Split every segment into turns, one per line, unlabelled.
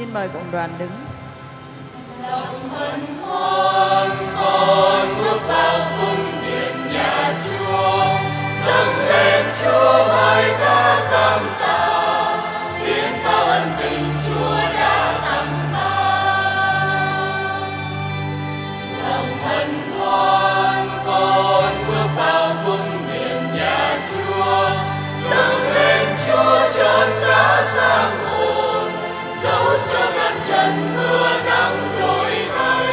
Xin mời cộng đoàn đứng.
Lòng hân hoan con bước vào cung điện nhà Chúa, dâng lên Chúa bài ca cảm tạ, biết bao ân tình Chúa đã tặng ban. Lòng hân hoan con bước vào cung điện nhà Chúa, dâng lên Chúa trọn cả sáng hồn, dẫu cho gian trần mưa nắng đổi thay.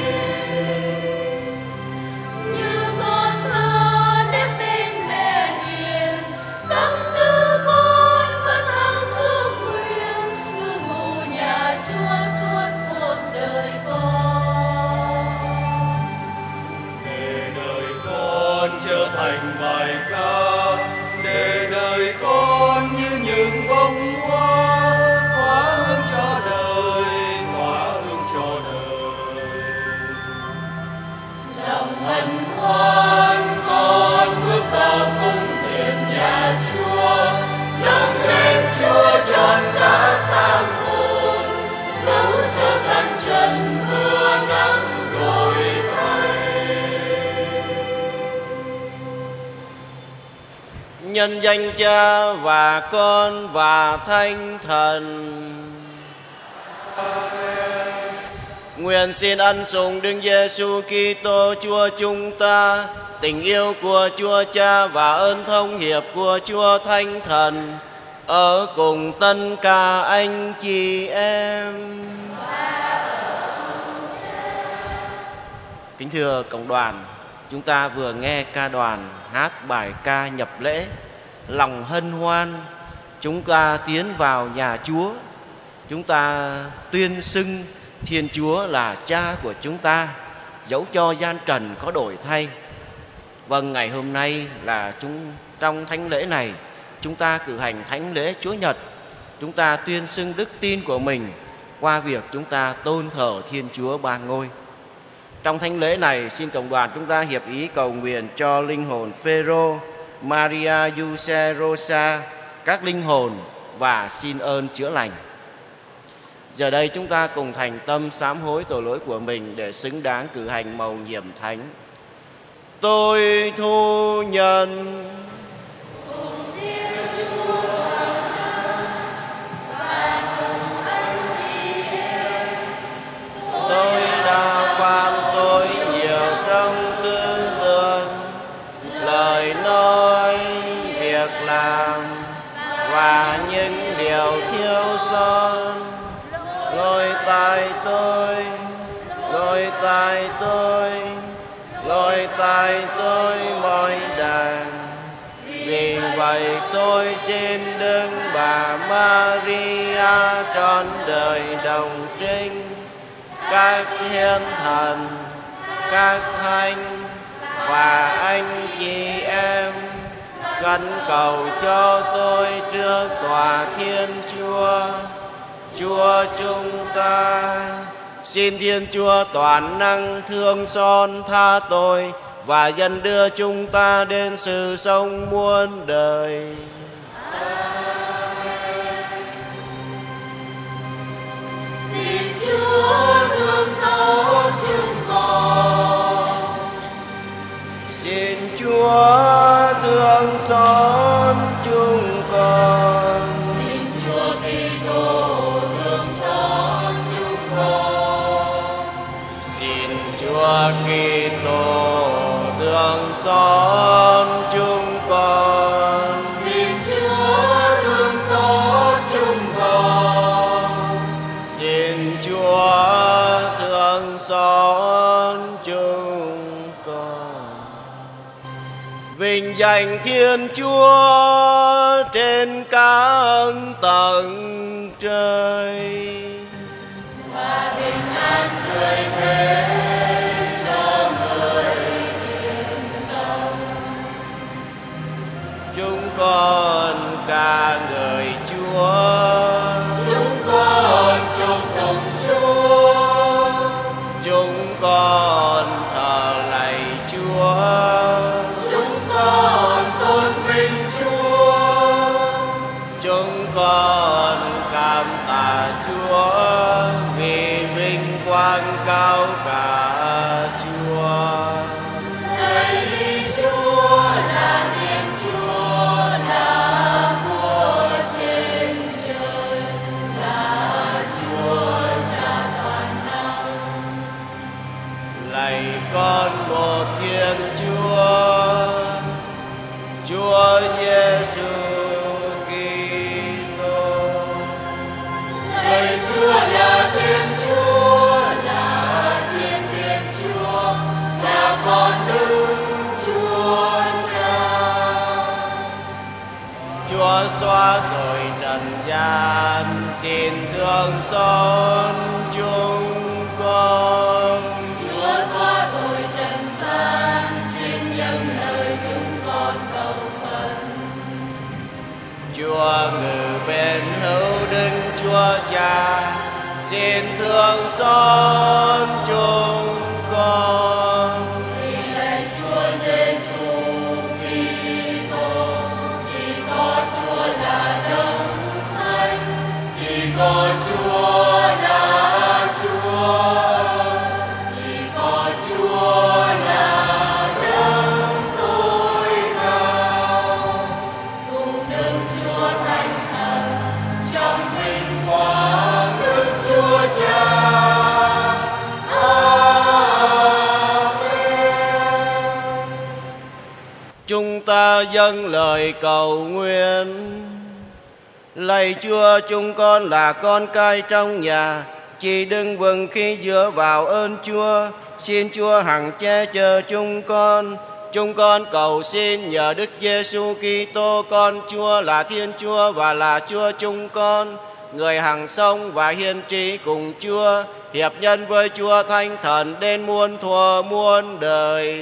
Như con thơ nếp bên mẹ hiền, tâm tư con vẫn hằng ước nguyện, cư ngụ nhà Chúa suốt cuộc đời con. Để đời con trở thành bài ca, để đời con như những bông hoa tỏa hương cho đời, tỏa hương cho đời. Lòng hân hoan con bước vào cung điện nhà Chúa, dâng lên Chúa trọn cả sáng hồn, dẫu cho gian trần mưa nắng đổi thay.
Nhân danh Cha và Con và Thánh Thần. Nguyện xin ân sủng Đức Giêsu Kitô Chúa chúng ta, tình yêu của Chúa Cha và ơn thông hiệp của Chúa Thánh Thần ở cùng tất cả anh chị em. Kính thưa cộng đoàn, chúng ta vừa nghe ca đoàn hát bài ca nhập lễ, lòng hân hoan. Chúng ta tiến vào nhà Chúa, chúng ta tuyên xưng Thiên Chúa là Cha của chúng ta, dẫu cho gian trần có đổi thay. Vâng, ngày hôm nay là trong thánh lễ này, chúng ta cử hành thánh lễ Chúa Nhật. Chúng ta tuyên xưng đức tin của mình qua việc chúng ta tôn thờ Thiên Chúa Ba Ngôi. Trong thánh lễ này, xin cộng đoàn chúng ta hiệp ý cầu nguyện cho linh hồn Phêrô, Maria, Giuse, Rosa, các linh hồn và xin ơn chữa lành. Giờ đây chúng ta cùng thành tâm sám hối tội lỗi của mình để xứng đáng cử hành mầu nhiệm thánh. Tôi thu nhận tôi đã phạm tội nhiều trong tư tưởng, lời nói, việc làm và những điều thiếu sót. Lỗi tại tôi, lỗi tại tôi, lỗi tại tôi mỗi đàn. Vì vậy tôi xin Đức Bà Maria trọn đời đồng trinh, các hiền thần, các thánh và anh chị em khẩn cầu cho tôi trước tòa Thiên Chúa, Chúa chúng ta. Xin Thiên Chúa toàn năng thương xót tha tội và dẫn đưa chúng ta đến sự sống muôn đời.
Xin Chúa thương xót chúng con.
Xin Chúa thương xót chúng con.
Xin Chúa Kitô thương xót chúng con.
Xin Chúa Kitô thương xót chúng con.
Xin Chúa thương xót chúng con.
Xin Chúa thương xót chúng con. Vinh danh Thiên Chúa trên các tầng trời,
và bình an dưới thế cho người yên tâm.
chúng con ca ngợi Chúa.
Chúng con chúc tụng Chúa.
Chúng con thờ lạy Chúa.
Chúng con tôn vinh Chúa.
Chúng con cảm tạ Chúa. quang cao cả Chúa.
Lạy Chúa là Thiên Chúa, là vua trên trời, là Chúa Cha toàn năng.
Lạy con một Thiên Chúa, Chúa Giêsu Kitô.
Lạy Chúa là Thiên Chúa, là Thiên Thiên Chúa, là con Đức Chúa Cha.
Chúa xóa tội trần gian, xin thương xót chúng con.
Chúa xóa tội trần gian, xin dâng lời chúng con cầu khẩn.
Chúa ngự bên hữu Đức Chúa Cha, xin thương xót chúng con.
Vì lạy Chúa Giêsu Kitô, chỉ có Chúa là Đấng Thánh, chỉ có Chúa là Chúa, chỉ có Chúa là Đấng tối cao, cùng Đức Chúa Thánh Thần trong vinh quang Đức Chúa Cha.
Chúng ta dâng lời cầu nguyện. Lạy Chúa, chúng con là con cái trong nhà, chỉ đừng vâng khi dựa vào ơn Chúa. Xin Chúa hằng che chở chúng con. Chúng con cầu xin nhờ Đức Giêsu Kitô con Chúa là Thiên Chúa và là Chúa chúng con, người hằng sống và hiền trị cùng Chúa, hiệp nhân với Chúa Thánh Thần đến muôn thuở muôn đời.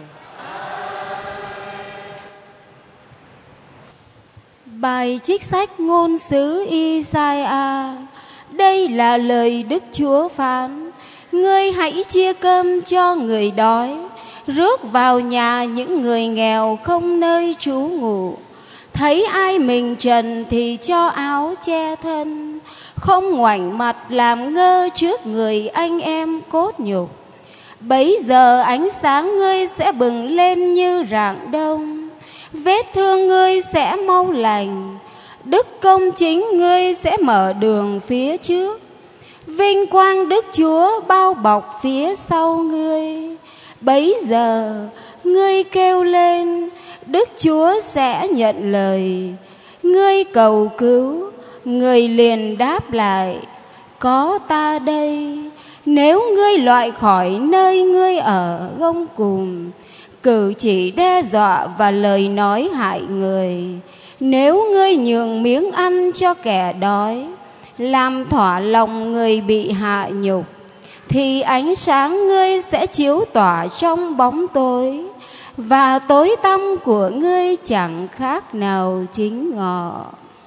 Bài trích sách ngôn sứ Isaiah. Đây là lời Đức Chúa phán: Ngươi hãy chia cơm cho người đói, rước vào nhà những người nghèo không nơi trú ngụ. Thấy ai mình trần thì cho áo che thân, không ngoảnh mặt làm ngơ trước người anh em cốt nhục. Bấy giờ ánh sáng ngươi sẽ bừng lên như rạng đông, vết thương ngươi sẽ mau lành, đức công chính ngươi sẽ mở đường phía trước. Vinh quang Đức Chúa bao bọc phía sau ngươi. Bấy giờ ngươi kêu lên, Đức Chúa sẽ nhận lời. Ngươi cầu cứu, người liền đáp lại, có ta đây. Nếu ngươi loại khỏi nơi ngươi ở gông cùm, cử chỉ đe dọa và lời nói hại người, nếu ngươi nhường miếng ăn cho kẻ đói, làm thỏa lòng người bị hạ nhục, thì ánh sáng ngươi sẽ chiếu tỏa trong bóng tối, và tối tăm của ngươi chẳng khác nào chính ngọ.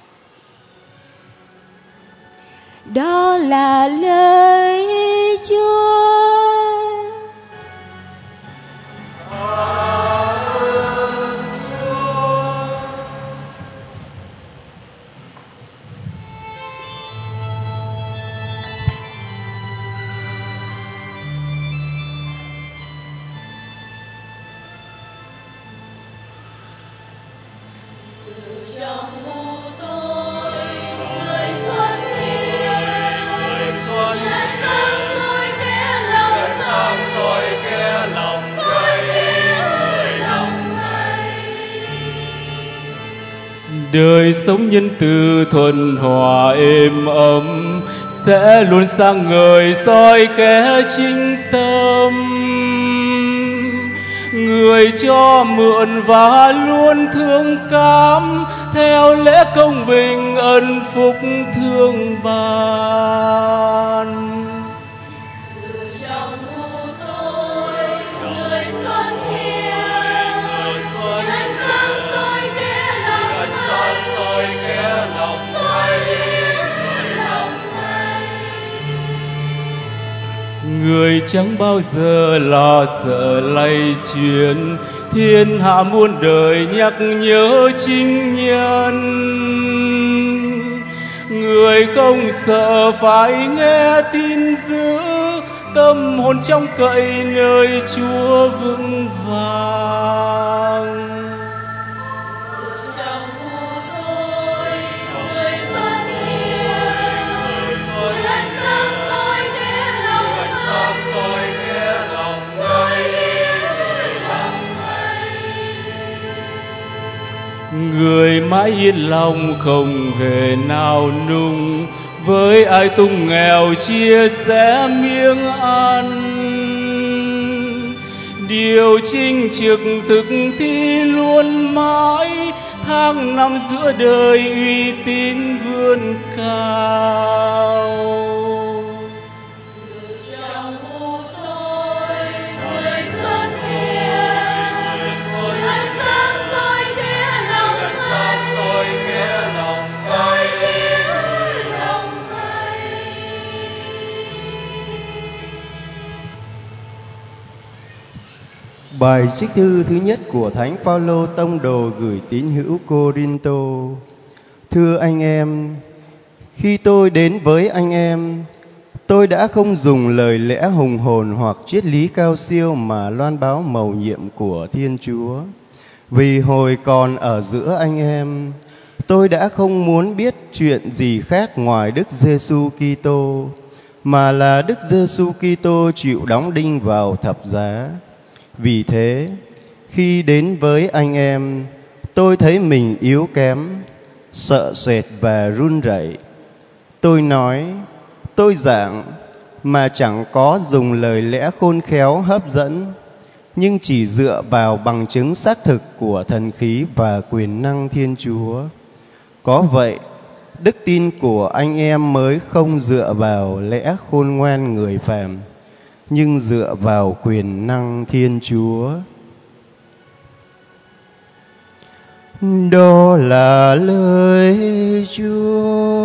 Đó là lời Chúa.
Đời sống nhân từ thuần hòa êm ấm, sẽ luôn sáng ngời soi kẻ chính tâm. Người cho mượn và luôn thương cảm, theo lẽ công bình ân phúc thương ban. Người chẳng bao giờ lo sợ lay chuyển, thiên hạ muôn đời nhắc nhớ chính nhân. Người không sợ phải nghe tin dữ, tâm hồn trong cậy nơi Chúa vững vàng. Người mãi yên lòng không hề nào nung, với ai tung nghèo chia sẻ miếng ăn. Điều chính trực thực thi luôn mãi, tháng năm giữa đời uy tín vươn cao.
Bài trích thư thứ nhất của Thánh Phaolô tông đồ gửi tín hữu Cô-rin-tô. Thưa anh em, khi tôi đến với anh em, tôi đã không dùng lời lẽ hùng hồn hoặc triết lý cao siêu mà loan báo mầu nhiệm của Thiên Chúa. Vì hồi còn ở giữa anh em, tôi đã không muốn biết chuyện gì khác ngoài Đức Giêsu Kitô, mà là Đức Giêsu Kitô chịu đóng đinh vào thập giá. Vì thế, khi đến với anh em, tôi thấy mình yếu kém, sợ sệt và run rẩy. Tôi nói, tôi giảng mà chẳng có dùng lời lẽ khôn khéo hấp dẫn, nhưng chỉ dựa vào bằng chứng xác thực của thần khí và quyền năng Thiên Chúa. Có vậy, đức tin của anh em mới không dựa vào lẽ khôn ngoan người phàm, nhưng dựa vào quyền năng Thiên Chúa. Đó là lời Chúa.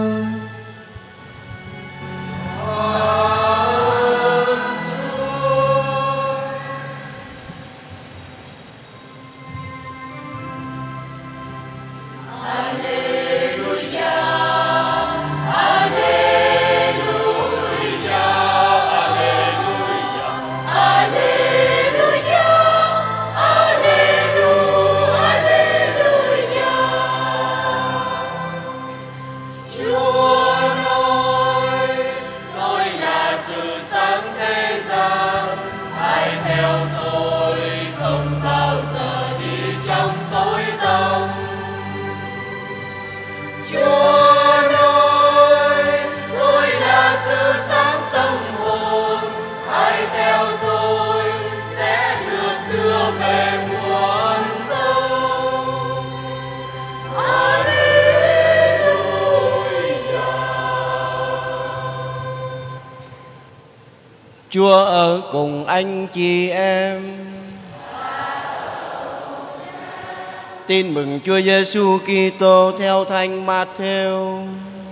Chúa ở cùng anh chị em. Tin mừng Chúa Giêsu Kitô theo Thánh Mát-thêu.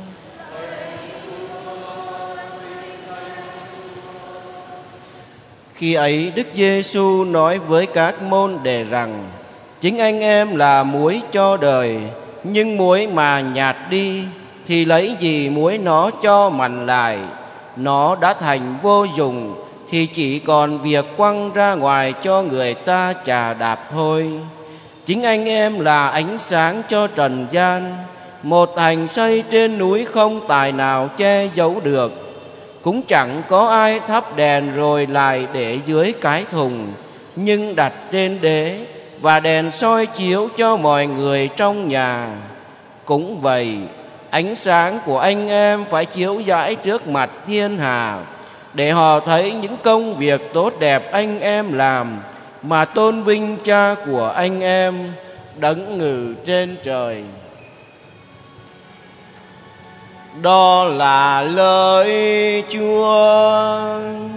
Khi ấy Đức Giêsu nói với các môn đệ rằng: chính anh em là muối cho đời, nhưng muối mà nhạt đi thì lấy gì muối nó cho mặn lại? Nó đã thành vô dụng thì chỉ còn việc quăng ra ngoài cho người ta chà đạp thôi. Chính anh em là ánh sáng cho trần gian. Một thành xây trên núi không tài nào che giấu được. Cũng chẳng có ai thắp đèn rồi lại để dưới cái thùng, nhưng đặt trên đế, và đèn soi chiếu cho mọi người trong nhà. Cũng vậy, ánh sáng của anh em phải chiếu rải trước mặt thiên hạ, để họ thấy những công việc tốt đẹp anh em làm, mà tôn vinh Cha của anh em đấng ngự trên trời. Đó là lời Chúa.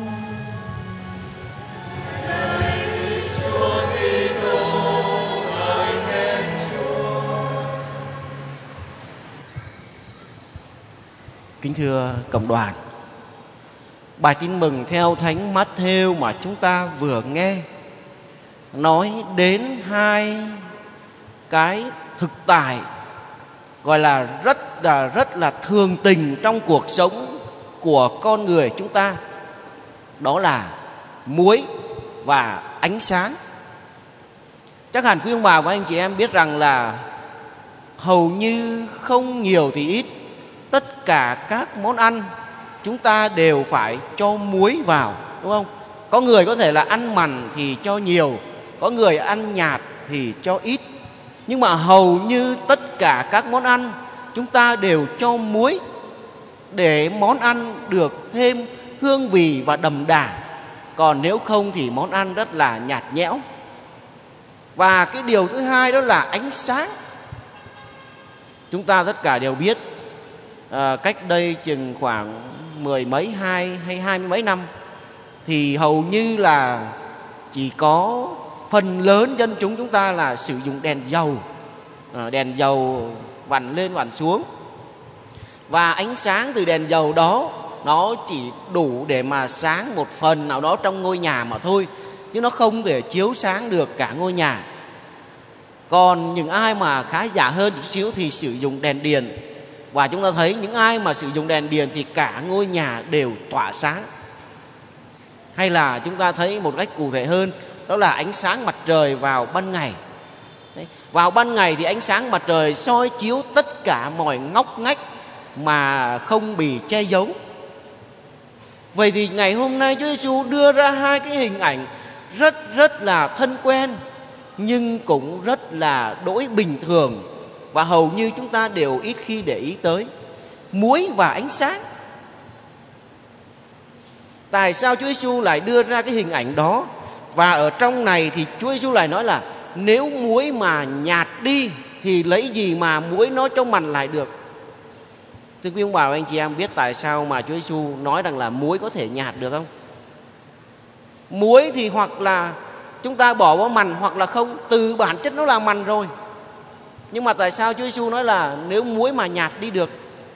Kính thưa cộng đoàn, bài tin mừng theo Thánh Mát-thêu mà chúng ta vừa nghe nói đến hai cái thực tại gọi là rất là thường tình trong cuộc sống của con người chúng ta. đó là muối và ánh sáng. Chắc hẳn quý ông bà và anh chị em biết rằng là hầu như không nhiều thì ít, tất cả các món ăn chúng ta đều phải cho muối vào, đúng không? Có người có thể là ăn mặn thì cho nhiều, có người ăn nhạt thì cho ít. Nhưng mà hầu như tất cả các món ăn chúng ta đều cho muối để món ăn được thêm hương vị và đậm đà. Còn nếu không thì món ăn rất là nhạt nhẽo. Và cái điều thứ hai đó là ánh sáng. Chúng ta tất cả đều biết cách đây chừng khoảng 10 mấy hay 20 mấy năm thì hầu như là chỉ có phần lớn dân chúng ta là sử dụng đèn dầu vặn lên vặn xuống. Và ánh sáng từ đèn dầu đó nó chỉ đủ để mà sáng một phần nào đó trong ngôi nhà mà thôi, chứ nó không thể chiếu sáng được cả ngôi nhà. Còn những ai mà khá giả hơn chút xíu thì sử dụng đèn điện. Và chúng ta thấy những ai mà sử dụng đèn điện thì cả ngôi nhà đều tỏa sáng. Hay là chúng ta thấy một cách cụ thể hơn, đó là ánh sáng mặt trời vào ban ngày. Đấy, vào ban ngày thì ánh sáng mặt trời soi chiếu tất cả mọi ngóc ngách mà không bị che giấu. Vậy thì ngày hôm nay Chúa Giêsu đưa ra hai cái hình ảnh rất là thân quen, nhưng cũng rất là đỗi bình thường, và hầu như chúng ta đều ít khi để ý tới. Muối và ánh sáng. Tại sao Chúa Giêsu lại đưa ra cái hình ảnh đó? Và ở trong này thì Chúa Giêsu lại nói là nếu muối mà nhạt đi thì lấy gì mà muối nó cho mặn lại được? Thưa quý ông bà và anh chị em biết tại sao mà Chúa Giêsu nói rằng là muối có thể nhạt được không? Muối thì hoặc là chúng ta bỏ vào mặn hoặc là không, từ bản chất nó là mặn rồi. Nhưng mà tại sao Chúa Giêsu nói là nếu muối mà nhạt đi được?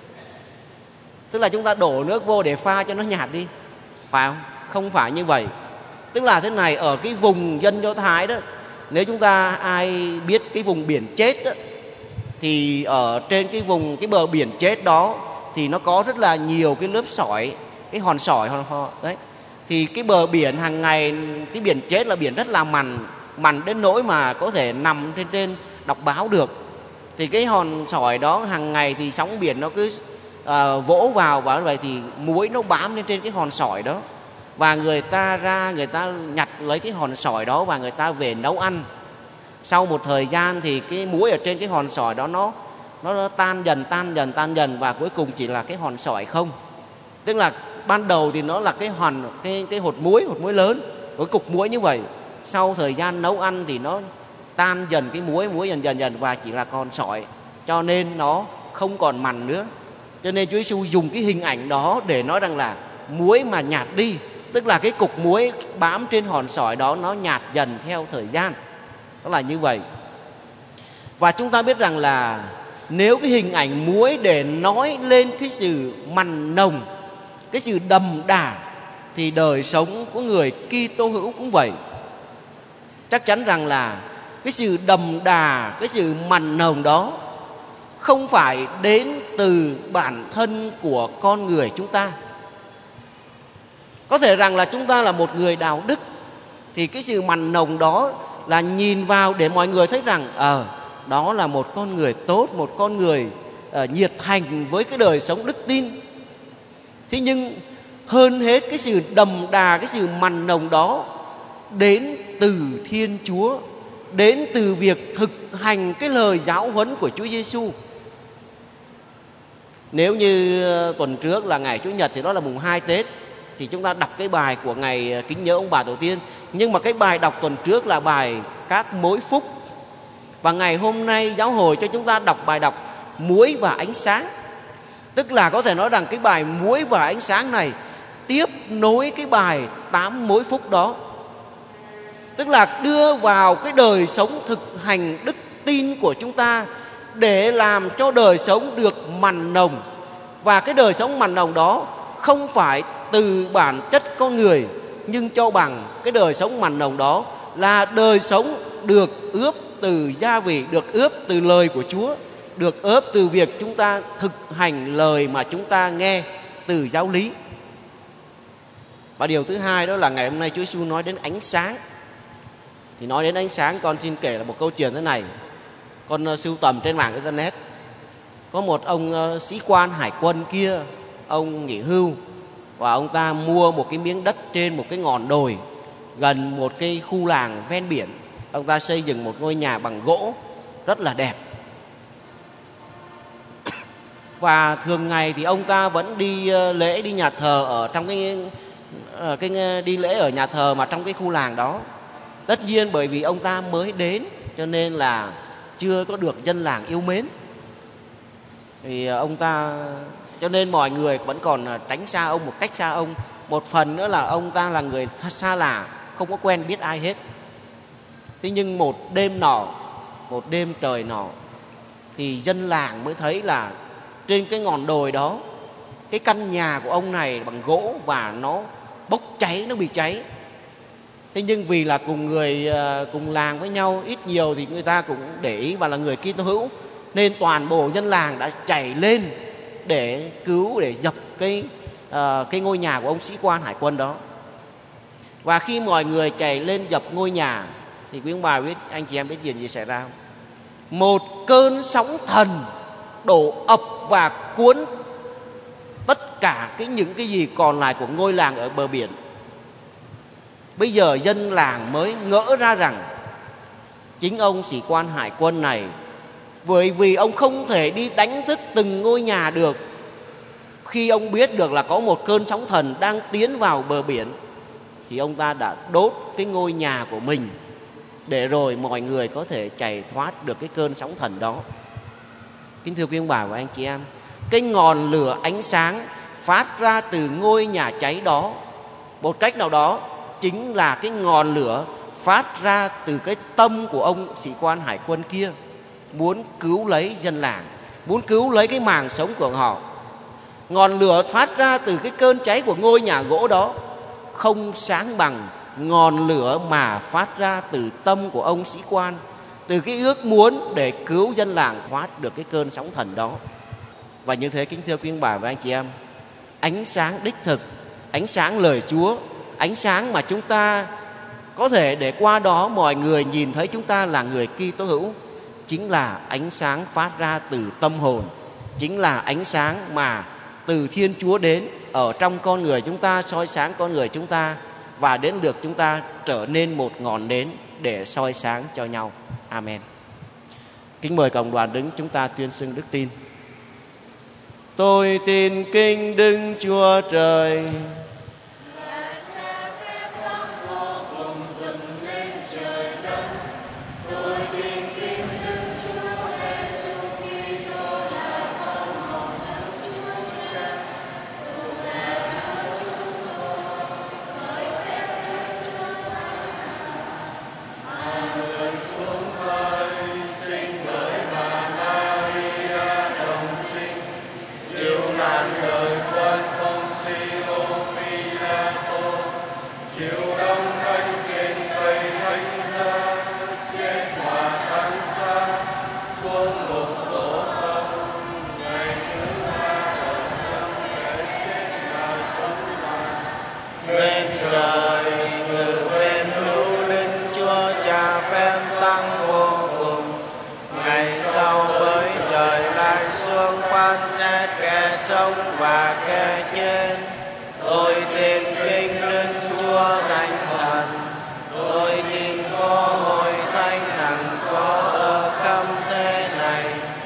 Tức là chúng ta đổ nước vô để pha cho nó nhạt đi, phải không? Không phải như vậy. Tức là thế này, ở cái vùng dân Do Thái đó, nếu chúng ta ai biết cái vùng biển chết đó, thì ở trên cái bờ biển chết đó thì nó có rất là nhiều cái lớp sỏi, cái hòn sỏi đấy. Thì cái bờ biển hàng ngày, cái biển chết là biển rất là mặn đến nỗi mà có thể nằm trên đọc báo được. Thì cái hòn sỏi đó hàng ngày thì sóng biển nó cứ vỗ vào, và như vậy thì muối nó bám lên trên cái hòn sỏi đó. Và người ta nhặt lấy cái hòn sỏi đó và người ta về nấu ăn. Sau một thời gian thì cái muối ở trên cái hòn sỏi đó nó tan dần và cuối cùng chỉ là cái hòn sỏi không. Tức là ban đầu thì nó là cái hột muối lớn, cái cục muối như vậy. Sau thời gian nấu ăn thì nó tan dần cái muối dần và chỉ là còn sỏi, cho nên nó không còn mặn nữa. Cho nên Chúa Giêsu dùng cái hình ảnh đó để nói rằng là muối mà nhạt đi, tức là cái cục muối bám trên hòn sỏi đó nó nhạt dần theo thời gian. Đó là như vậy. Và chúng ta biết rằng là nếu cái hình ảnh muối để nói lên cái sự mặn nồng, cái sự đậm đà, thì đời sống của người Kitô hữu cũng vậy. Chắc chắn rằng là cái sự đậm đà, cái sự mặn nồng đó không phải đến từ bản thân của con người chúng ta. Có thể rằng là chúng ta là một người đạo đức, thì cái sự mặn nồng đó là nhìn vào để mọi người thấy rằng đó là một con người tốt, một con người nhiệt thành với cái đời sống đức tin. Thế nhưng hơn hết cái sự đậm đà, cái sự mặn nồng đó đến từ Thiên Chúa, đến từ việc thực hành cái lời giáo huấn của Chúa Giêsu. Nếu như tuần trước là ngày Chủ nhật thì đó là mùng 2 Tết, thì chúng ta đọc cái bài của ngày kính nhớ ông bà tổ tiên. Nhưng mà cái bài đọc tuần trước là bài các mối phúc. Và ngày hôm nay giáo hội cho chúng ta đọc bài đọc muối và ánh sáng. Tức là có thể nói rằng cái bài muối và ánh sáng này tiếp nối cái bài 8 mối phúc đó. Tức là đưa vào cái đời sống thực hành đức tin của chúng ta để làm cho đời sống được mặn nồng. Và cái đời sống mặn nồng đó không phải từ bản chất con người, nhưng cho bằng cái đời sống mặn nồng đó là đời sống được ướp từ gia vị, được ướp từ lời của Chúa, được ướp từ việc chúng ta thực hành lời mà chúng ta nghe từ giáo lý. Và điều thứ hai đó là ngày hôm nay Chúa Giêsu nói đến ánh sáng. Thì nói đến ánh sáng, con xin kể là một câu chuyện thế này. Con sưu tầm trên mạng internet. Có một ông sĩ quan hải quân kia, ông nghỉ hưu, và ông ta mua một cái miếng đất trên một cái ngọn đồi gần một cái khu làng ven biển. Ông ta xây dựng một ngôi nhà bằng gỗ rất là đẹp. Và thường ngày thì ông ta vẫn đi lễ, đi nhà thờ ở trong đi lễ ở nhà thờ mà trong cái khu làng đó. Tất nhiên bởi vì ông ta mới đến cho nên là chưa có được dân làng yêu mến. Thì ông ta, cho nên mọi người vẫn còn tránh xa ông, một cách xa ông. Một phần nữa là ông ta là người xa lạ, không có quen biết ai hết. Thế nhưng một đêm trời nọ, thì dân làng mới thấy là trên cái ngọn đồi đó, cái căn nhà của ông này bằng gỗ và nó bốc cháy, nó bị cháy. Thế nhưng vì là cùng làng với nhau, ít nhiều thì người ta cũng để ý và là người Kitô hữu, nên toàn bộ dân làng đã chạy lên để cứu, để dập cái ngôi nhà của ông sĩ quan hải quân đó. Và khi mọi người chạy lên dập ngôi nhà thì quý ông bà biết, anh chị em biết chuyện gì xảy ra không? Một cơn sóng thần đổ ập và cuốn tất cả những cái gì còn lại của ngôi làng ở bờ biển. Bây giờ dân làng mới ngỡ ra rằng chính ông sĩ quan hải quân này, bởi vì ông không thể đi đánh thức từng ngôi nhà được, khi ông biết được là có một cơn sóng thần đang tiến vào bờ biển, thì ông ta đã đốt cái ngôi nhà của mình để rồi mọi người có thể chạy thoát được cái cơn sóng thần đó. Kính thưa quý ông bà và anh chị em, cái ngọn lửa ánh sáng phát ra từ ngôi nhà cháy đó, một cách nào đó chính là cái ngọn lửa phát ra từ cái tâm của ông sĩ quan hải quân kia, muốn cứu lấy dân làng, muốn cứu lấy cái mạng sống của họ. Ngọn lửa phát ra từ cái cơn cháy của ngôi nhà gỗ đó không sáng bằng ngọn lửa mà phát ra từ tâm của ông sĩ quan, từ cái ước muốn để cứu dân làng thoát được cái cơn sóng thần đó. Và như thế, kính thưa quý ông bà và anh chị em, ánh sáng đích thực, ánh sáng lời Chúa, ánh sáng mà chúng ta có thể để qua đó mọi người nhìn thấy chúng ta là người Kitô hữu, chính là ánh sáng phát ra từ tâm hồn, chính là ánh sáng mà từ Thiên Chúa đến ở trong con người chúng ta, soi sáng con người chúng ta, và đến được chúng ta trở nên một ngọn nến để soi sáng cho nhau. Amen. Kính mời cộng đoàn đứng, chúng ta tuyên xưng đức tin. Tôi tin kinh Đức Chúa Trời, và kẻ chết. Tôi tin kinh Đức Chúa Thánh Thần, tôi tin có hội thánh hằng có ở khắp thế này.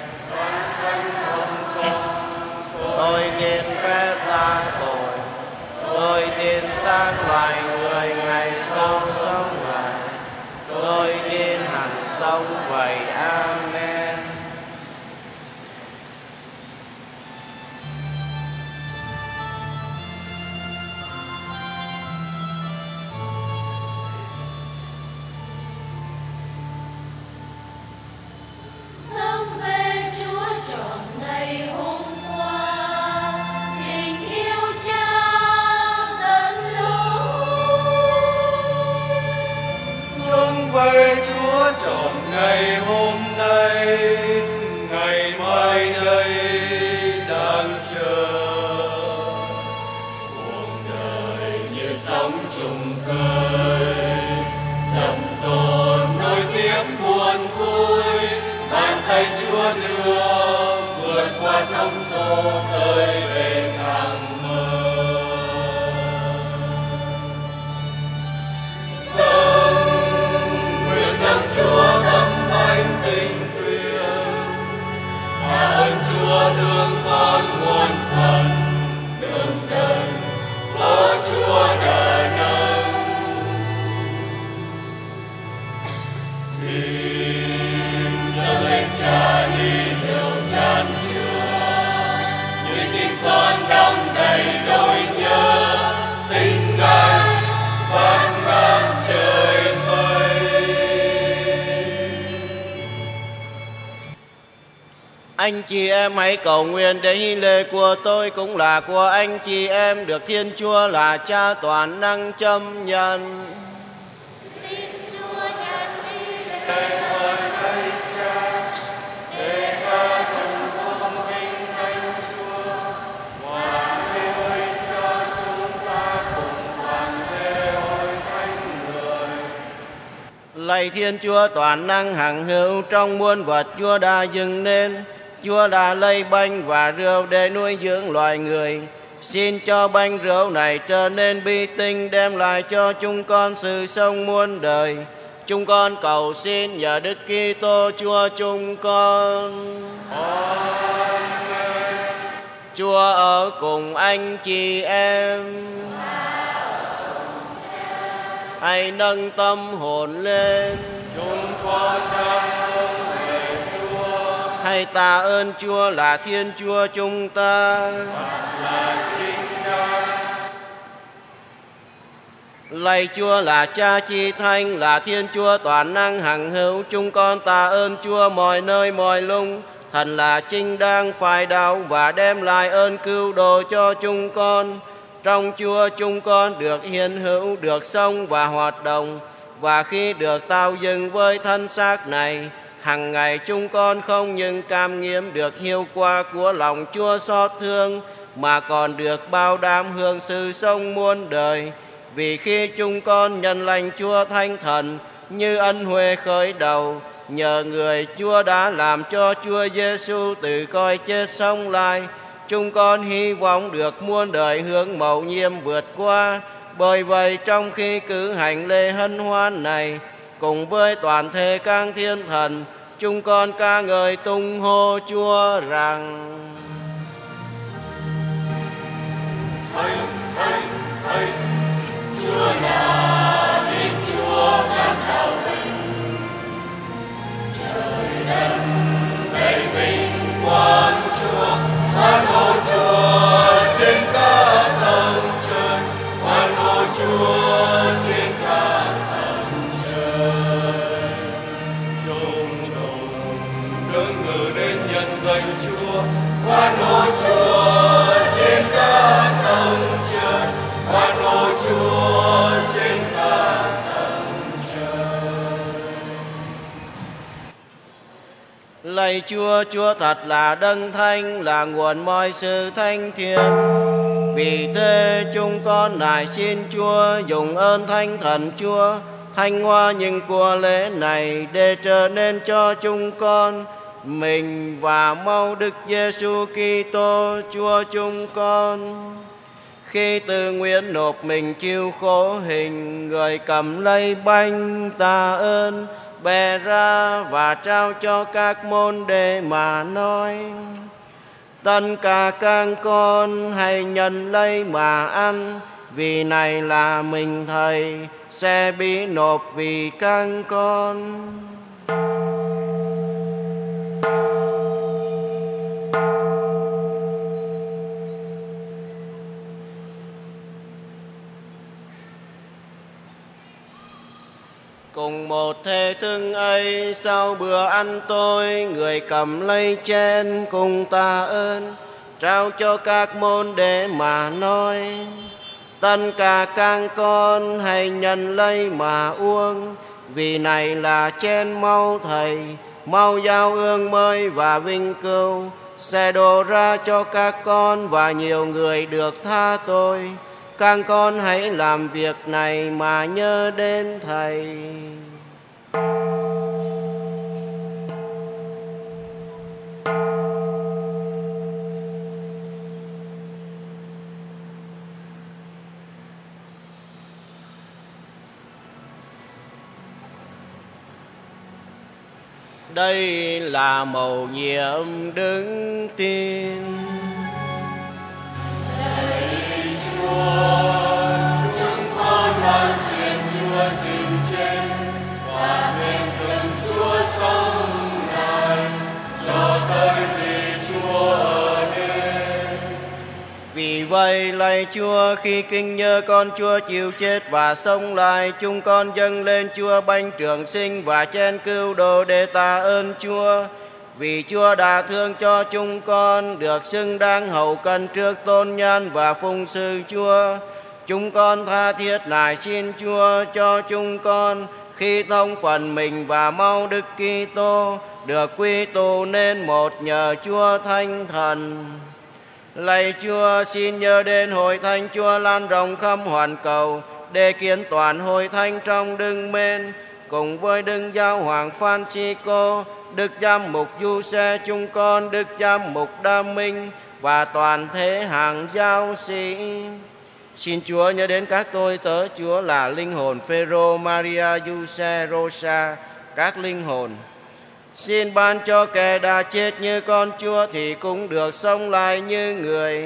Tôi tin phép tha tội, tôi tin xác loài người ngày sau sống lại, tôi tin hằng sống vậy. Amen.
Với Chúa trọn ngày hôm nay, ngày mai đây đang chờ. Cuộc đời như sống trùng khơi, dầm dồn nối tiếp buồn vui, bàn tay Chúa đưa vượt qua sóng xô tới về thẳng mơ. Dâng nguyện rằng Chúa đắm anh tình tuyệt, tạ ơn Chúa thương con muôn phần, đường đời có Chúa đỡ nâng. Xin dâng lên Cha ly rượu chan chứa, như tim con đong đầy nỗi nhớ, tình Ngài bát ngát trời mây.
Anh chị em hãy cầu nguyện để hy lễ của tôi cũng là của anh chị em được Thiên Chúa là Cha toàn năng châm nhận.
Xin Chúa nhận đi lễ với Thầy Cha, để ca tụng tôn vinh danh Chúa, hòa lễ với Cha chúng ta cùng toàn lễ hội thánh người.
Lạy Thiên Chúa toàn năng hằng hữu, trong muôn vật Chúa đã dựng nên, Chúa đã lấy bánh và rượu để nuôi dưỡng loài người. Xin cho bánh rượu này trở nên bi tinh, đem lại cho chúng con sự sống muôn đời. Chúng con cầu xin nhờ Đức Kitô Chúa chúng con.
Amen.
Chúa ở cùng anh chị em. Hãy nâng tâm hồn lên.
Chúng con đang hướng về Chúa,
Hãy tạ ơn Chúa là Thiên Chúa chúng ta.
là chính đáng.
Lạy Chúa là Cha Chi Thánh, là Thiên Chúa toàn năng hằng hữu, chúng con tạ ơn Chúa mọi nơi mọi lúc. Thần là chính đáng phải đạo và đem lại ơn cứu độ cho chúng con. Trong Chúa chúng con được hiện hữu, được sống và hoạt động. Và khi được tạo dựng với thân xác này, hằng ngày chúng con không những cảm nghiệm được hiệu quả của lòng Chúa xót thương, mà còn được bảo đảm hưởng sự sống muôn đời. Vì khi chúng con nhận lãnh Chúa Thánh Thần như ân huệ khởi đầu, nhờ người Chúa đã làm cho Chúa Giêsu từ cõi chết sống lại, chúng con hy vọng được muôn đời hướng mầu nhiệm vượt qua. Bởi vậy trong khi cử hành lễ hân hoan này, cùng với toàn thể các thiên thần, chúng con ca ngợi tung hô Chúa rằng:
Thánh, thánh, thánh, Chúa là Thiên Chúa ban đạo bình, trời đất đầy vinh quang Chúa, hoan hô Chúa trên các tầng trời, hoan hô Chúa trên các tầng trời. Chúng đứng ngự đến nhân danh Chúa, hoan hô Chúa trên các tầng trời, hoan hô Chúa trên các tầng trời.
Lạy Chúa, Chúa thật là đấng thánh, là nguồn mọi sự thánh thiện. Vì thế chúng con nài xin Chúa dùng ơn Thánh Thần Chúa thanh hoa những của lễ này, để trở nên cho chúng con mình và mau Đức Giêsu Kitô Chúa chúng con. Khi tự nguyện nộp mình chịu khổ hình, người cầm lấy bánh tạ ơn, bè ra và trao cho các môn đệ mà nói: tất cả các con hãy nhận lấy mà ăn, vì này là mình Thầy sẽ bị nộp vì các con. Cùng một thể thức ấy, sau bữa ăn tối, người cầm lấy chén cùng tạ ơn, trao cho các môn đệ mà nói: tất cả các con hãy nhận lấy mà uống, vì này là chén máu Thầy, máu giao ương mới và vinh cưu, sẽ đổ ra cho các con và nhiều người được tha tội. Các con hãy làm việc này mà nhớ đến Thầy. Đây là mầu nhiệm đức tin.
Lạy Chúa, chúng con van xin Chúa chịu chết và nguyện dâng Chúa sống lại cho tới khi Chúa ở đến.
Vì vậy lạy Chúa, khi kinh nhớ con Chúa chịu chết và sống lại, chúng con dâng lên Chúa bánh trường sinh và chén cứu độ để tạ ơn Chúa. Vì Chúa đã thương cho chúng con được xứng đáng hầu cân trước tôn nhan và phụng sự Chúa. Chúng con tha thiết nài xin Chúa cho chúng con khi thông phần mình và mau Đức Kitô được quy tụ nên một nhờ Chúa Thánh Thần. Lạy Chúa, xin nhớ đến hội thánh Chúa lan rộng khắp hoàn cầu để kiến toàn hội thánh trong Đức Mến, cùng với Đức Giáo hoàng Francisco, Đức Giám mục Giuse chúng con, Đức Giám mục Đam Minh và toàn thể hàng giáo sĩ. Xin Chúa nhớ đến các tôi tớ Chúa là linh hồn Phêrô, Maria, Giuse, Rosa, các linh hồn. Xin ban cho kẻ đã chết như con Chúa thì cũng được sống lại như người.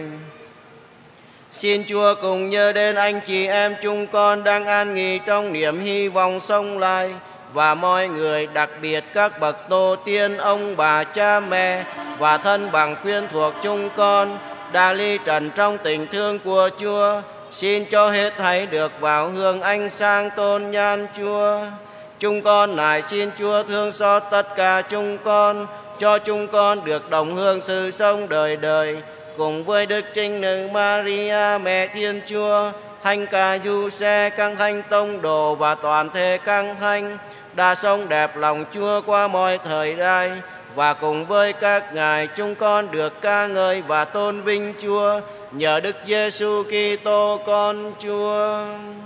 Xin Chúa cùng nhớ đến anh chị em chúng con đang an nghỉ trong niềm hy vọng sống lại, và mọi người, đặc biệt các bậc tổ tiên, ông bà, cha mẹ và thân bằng quyến thuộc chúng con đã ly trần trong tình thương của Chúa. Xin cho hết thảy được vào hương ánh sáng tôn nhan Chúa. Chúng con nài xin Chúa thương xót tất cả chúng con, cho chúng con được đồng hương sự sống đời đời, cùng với Đức Trinh Nữ Maria, Mẹ Thiên Chúa, Thánh Ca Giuse, các thánh tông đồ và toàn thể các thánh đã sống đẹp lòng Chúa qua mọi thời đại, và cùng với các ngài chúng con được ca ngợi và tôn vinh Chúa nhờ Đức Giêsu Kitô con Chúa.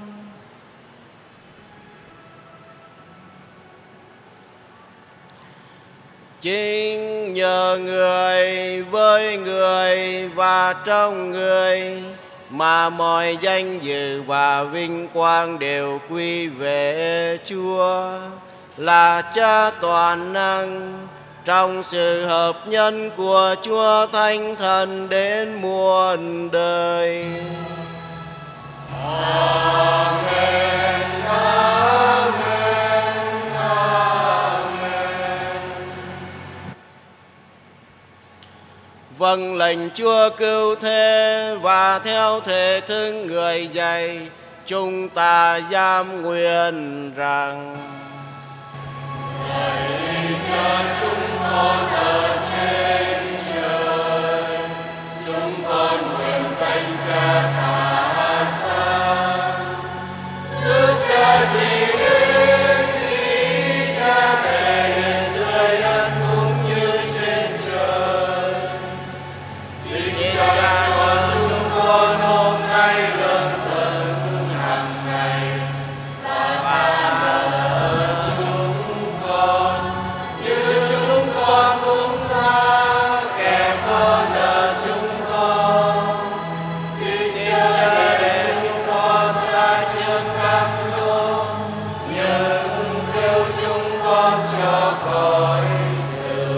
Chính nhờ người, với người và trong người mà mọi danh dự và vinh quang đều quy về Chúa là Cha toàn năng, trong sự hợp nhân của Chúa Thánh Thần đến muôn đời.
Amen, amen, amen.
Vâng lệnh Chúa cứu thế và theo thể thức người dạy, chúng ta dám nguyện rằng:
Lạy Cha chúng con ở trên trời, chúng con nguyện danh Cha tha sáng, nước Cha trị đến, ý Cha thể hiện dưới đất cũng như trên trời. Xin Cha cho chúng con hôm nay lương thực hàng ngày, và ban nợ chúng con như chúng con cũng tha kẻ có nợ chúng con. Xin Cha để chúng con xa trước cám dỗ, nhưng cứu chúng con cho khỏi sự.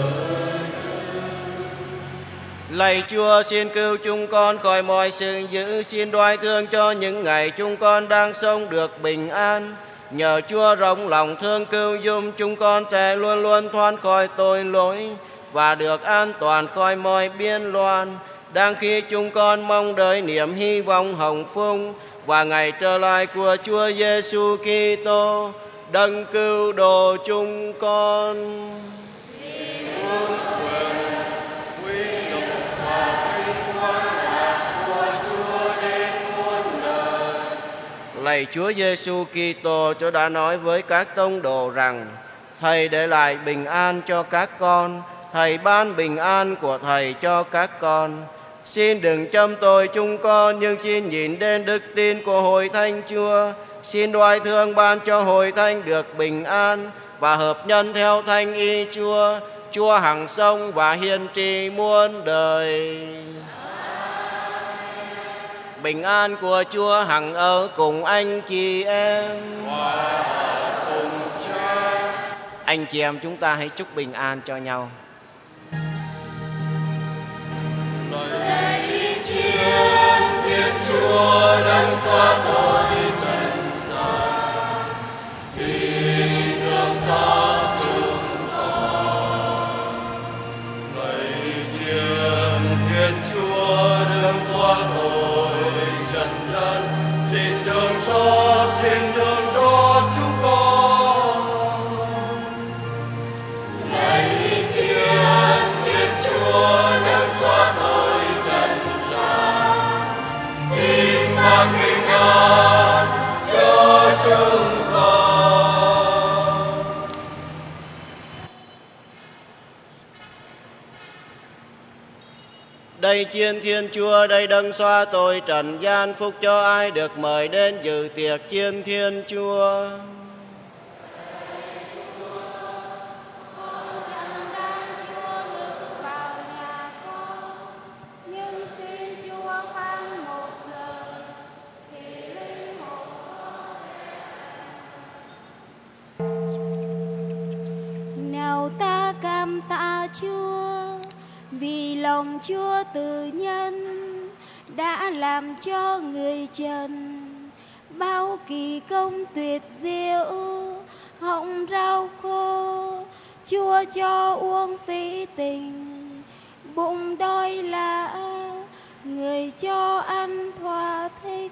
Lạy Chúa, xin cứu chúng con khỏi mọi sự dữ, xin đoái thương cho những ngày chúng con đang sống được bình an. Nhờ Chúa rộng lòng thương cứu giúp, chúng con sẽ luôn luôn thoát khỏi tội lỗi và được an toàn khỏi mọi biên loạn. Đang khi chúng con mong đợi niềm hy vọng hồng phúc và ngày trở lại của Chúa Giêsu Kitô, đấng cứu độ chúng con. Lạy Chúa Giêsu Kitô, Chúa đã nói với các tông đồ rằng: Thầy để lại bình an cho các con, Thầy ban bình an của Thầy cho các con. Xin đừng châm tôi chúng con, nhưng xin nhìn đến đức tin của hội thánh Chúa. Xin đoái thương ban cho hội thánh được bình an và hợp nhân theo thánh ý Chúa. Chúa hằng sống và hiền trị muôn đời. Bình an của Chúa hằng ở cùng anh chị em. Anh chị em chúng ta hãy chúc bình an cho nhau.
Lạy Thiên Thiên Chúa đang xóa tội trần gian, xin thương xót chúng con. Lạy Thiên Thiên Chúa đang xóa tội trần gian, xin thương xót chúng con. Lạy Thiên Thiên Chúa đang xóa tội trần gian, xin ban bình an cho chúng con.
Đây chiên Thiên Chúa, đây đấng xóa tội trần gian, phúc cho ai được mời đến dự tiệc chiên Thiên Chúa.
Con chẳng đáng Chúa ngự vào nhà con, nhưng xin Chúa phán một lời thì linh hồn con. Nào ta cảm tạ Chúa vì lòng Chúa từ nhân đã làm cho người trần bao kỳ công tuyệt diệu. Họng rau khô Chúa cho uống phí tình, bụng đói lạ người cho ăn thỏa thích.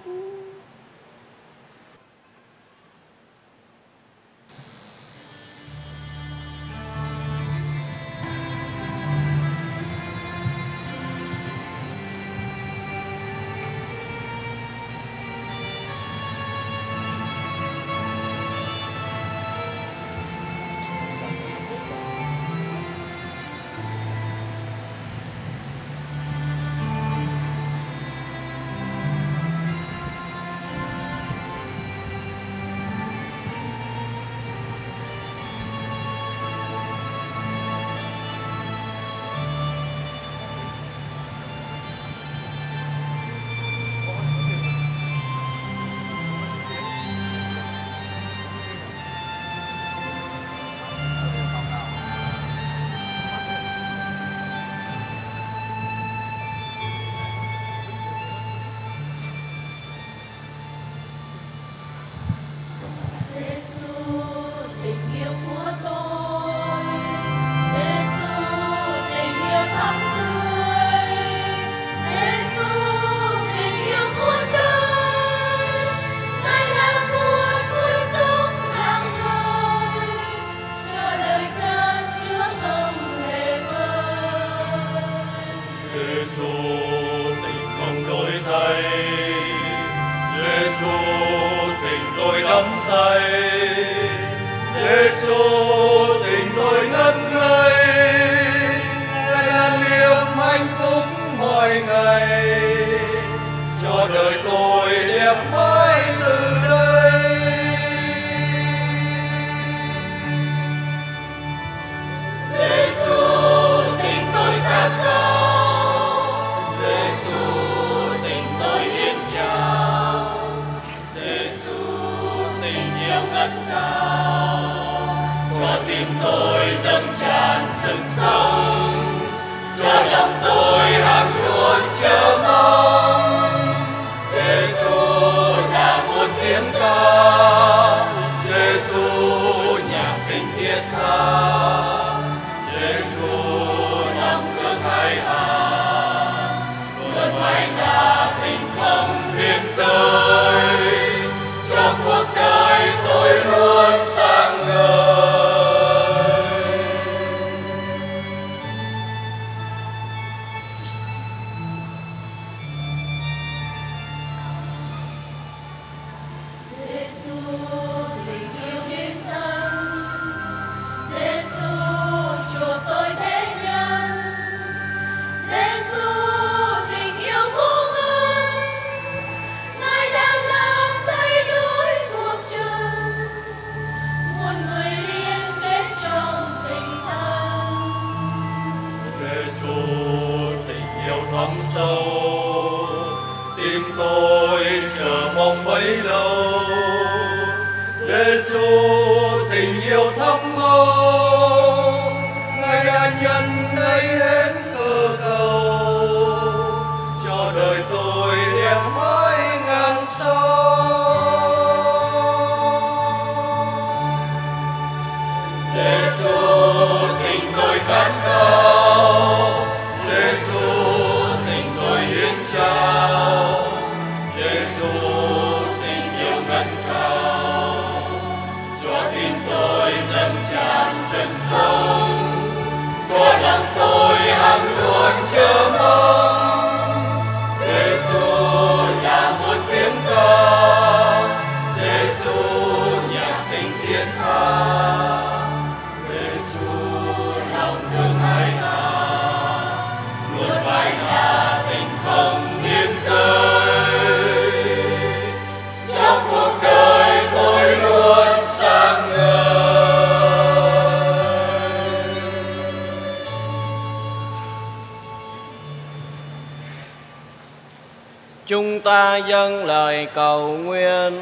ta dâng lời cầu nguyện.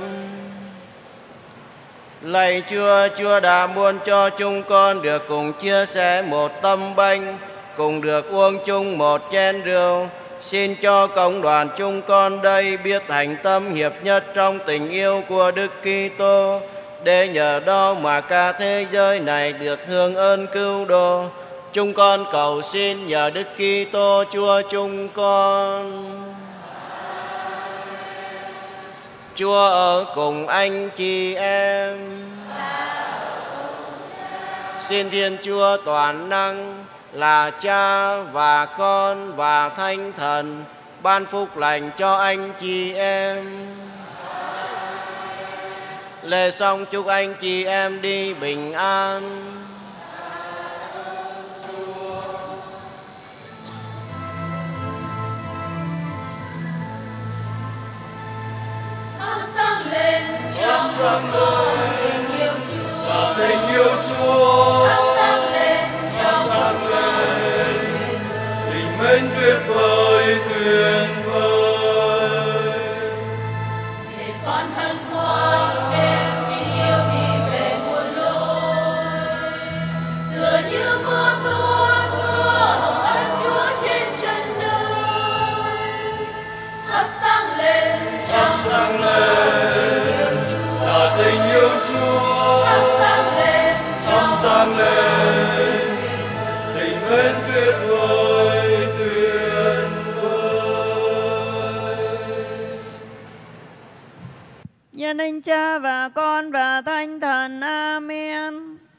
Lạy Chúa, Chúa đã muốn cho chúng con được cùng chia sẻ một tâm bánh, cùng được uống chung một chén rượu. Xin cho cộng đoàn chúng con đây biết hành tâm hiệp nhất trong tình yêu của Đức Kitô, để nhờ đó mà cả thế giới này được hưởng ơn cứu độ. Chúng con cầu xin nhờ Đức Kitô Chúa chúng con. Chúa ở cùng anh chị em. Xin Thiên Chúa toàn năng là Cha và Con và Thánh Thần ban phúc lành cho anh chị em. Lễ xong chúc anh chị em đi bình an.
Thắp sáng lên tình yêu Chúa, tình yêu Chúa. Thắp sáng lên tình mến tuyệt vời tuyệt vời. Để con hân hoan đem tình yêu đi về muôn lối, tựa như mưa tuôn mưa hồng ân Chúa trên trần đời. Thắp sáng lên tình yêu Chúa, thắp sáng lên tình mến tuyệt vời tuyệt vời.
Nhân danh Cha và Con và Thánh Thần. Amen.